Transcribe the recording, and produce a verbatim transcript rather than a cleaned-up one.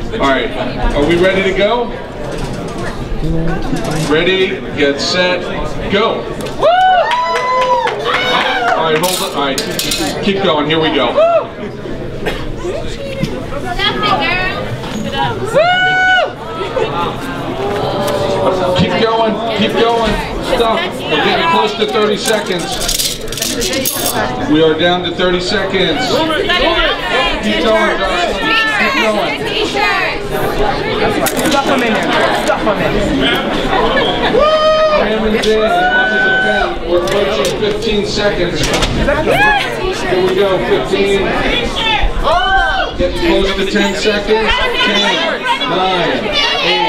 All right, are we ready to go? Ready, get set, go. All right, hold it. All right, keep going. Here we go. Keep going, keep going. Stop. We're getting close to thirty seconds. We are down to thirty seconds. Keep going, Josh. Keep going. Stuff them in there. Stuff them in there. Cram is in. We're approaching fifteen seconds. Here we go, fifteen. Getting close to ten seconds. ten, nine, eight.